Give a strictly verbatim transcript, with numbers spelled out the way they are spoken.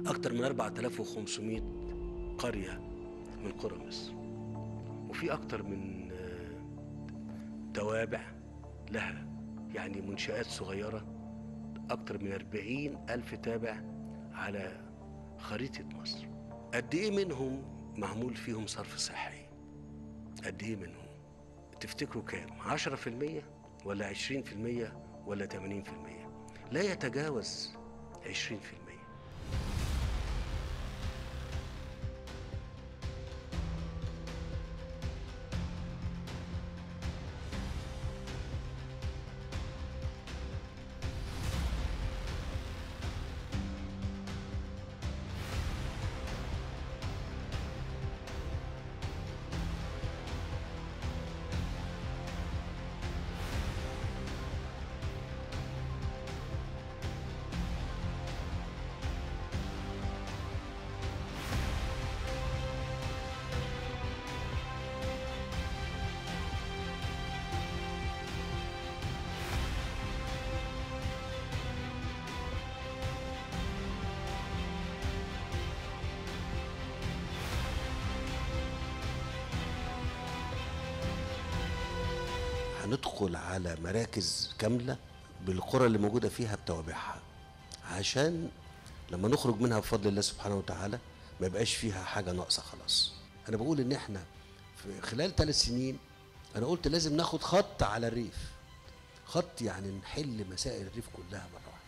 أكتر من أربعة آلاف وخمسمائة قرية من قرى مصر، وفي أكتر من آه، توابع لها، يعني منشآت صغيرة أكتر من أربعين ألف تابع على خريطة مصر. قد إيه منهم معمول فيهم صرف صحي؟ قد إيه منهم؟ تفتكروا كام؟ عشرة في المية ولا عشرين في المية ولا ثمانين في المية؟ لا يتجاوز عشرين في المية. هندخل على مراكز كاملة بالقرى اللي موجودة فيها بتوابعها، عشان لما نخرج منها بفضل الله سبحانه وتعالى ما يبقاش فيها حاجة ناقصة خلاص. أنا بقول إن إحنا في خلال ثلاث سنين، أنا قلت لازم ناخد خط على الريف، خط يعني نحل مسائل الريف كلها مرة واحدة.